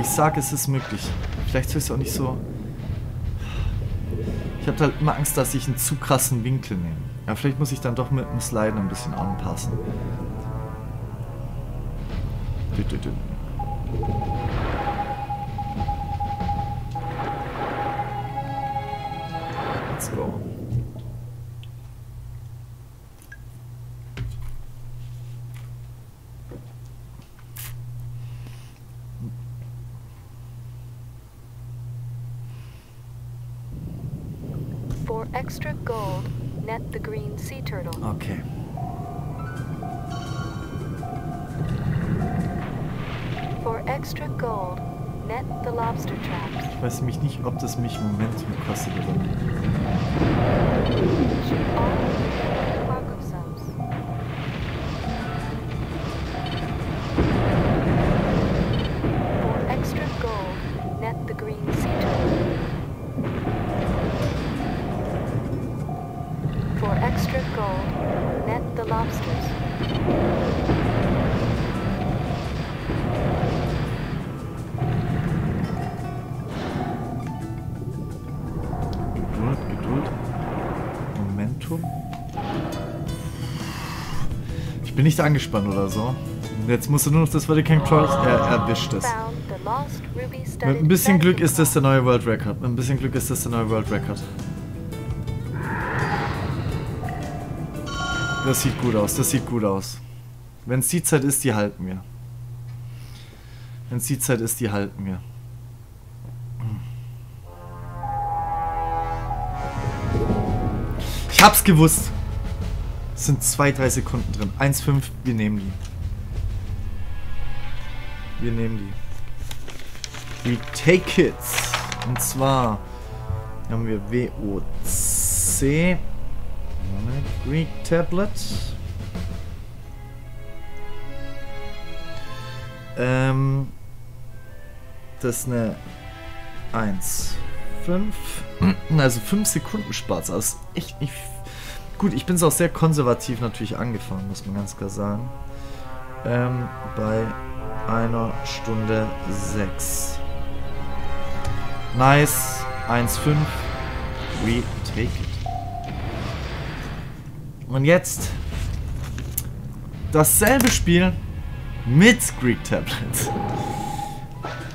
ich sage, es ist möglich. Vielleicht soll ich es auch nicht so... Ich habe halt immer Angst, dass ich einen zu krassen Winkel nehme. Ja, vielleicht muss ich dann doch mit dem Sliden ein bisschen anpassen. Let's go. For extra gold, net the green sea turtle. Okay. For extra gold, net the lobster traps. Ich weiß nämlich nicht, ob das mich Momentum kostet oder nicht. Shoot all cargo subs. For extra gold, net the green sea turtle. For extra gold, net the lobsters. Geduld. Momentum. Ich bin nicht angespannt oder so. Jetzt musst du nur noch das Vatican Cross. Er erwischt es. Mit ein bisschen Glück ist das der neue World Record. Mit ein bisschen Glück ist das der neue World Record. Das sieht gut aus, das sieht gut aus. Wenn es die Zeit ist, die halten wir. Wenn es die Zeit ist, die halten wir. Ich hab's gewusst. Es sind 2-3 Sekunden drin. 1,5, wir nehmen die. Wir nehmen die. We take it. Und zwar haben wir WOC. Greek Tablet. Das ist eine 1,5. Also 5 Sekunden Spaß. Also echt nicht. Gut, ich bin es auch sehr konservativ natürlich angefangen, muss man ganz klar sagen. Bei 1 Stunde 6. Nice. 1,5. We take it. Und jetzt dasselbe Spiel mit Greek Tablet.